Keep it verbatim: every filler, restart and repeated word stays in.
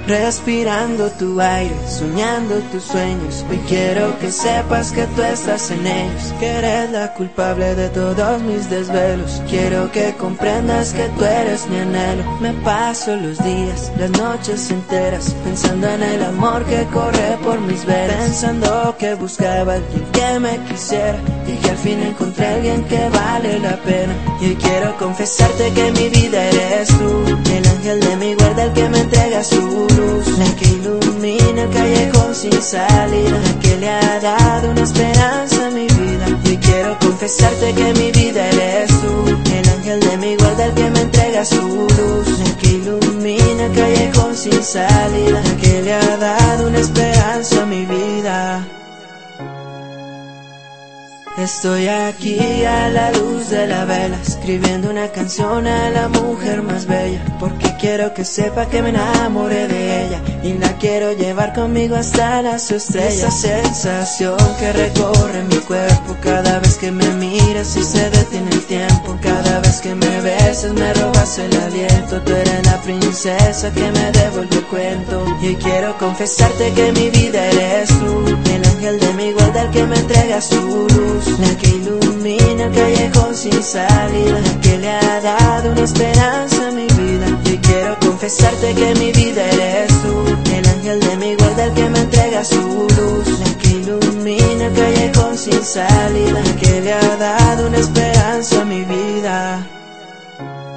respirando tu aire, soñando tus sueños. Hoy quiero que sepas que tú estás en ellos, que eres la culpable de todos mis desvelos. Quiero que comprendas que tú eres mi anhelo. Me paso los días, las noches enteras, pensando en el amor que corre por mis venas, pensando que buscaba a alguien que me quisiera, y que al fin encontré a alguien que vale la pena. Y hoy quiero confesarte que mi vida eres tú, el ángel de mi guarda, el que me entrega su luz, la que ilumina el callejón sin salida, la que le ha dado una esperanza a mi vida. Y hoy quiero confesarte que mi vida eres tú, el ángel de mi guarda, el que me entrega su luz, la que ilumina el callejón sin salida, la que le ha dado una esperanza a mi vida. Estoy aquí a la luz de la vela, escribiendo una canción a la mujer más bella, porque quiero que sepa que me enamoré de ella y la quiero llevar conmigo hasta las estrellas. Esa sensación que recorre mi cuerpo cada vez que me miras y se detiene el tiempo, cada vez que me besas me robas el aliento. Tú eres la princesa que me devuelve el cuento, y hoy quiero confesarte que mi vida eres tú, el ángel de mi guarda, el que me entrega su luz, la que ilumina el callejón sin salida, la que le ha dado una esperanza a mi vida. Y hoy quiero confesarte que mi vida eres tú, el ángel de mi guarda, el que me entrega su luz, la que ilumina el callejón sin salida, la que le ha dado una esperanza a mi vida.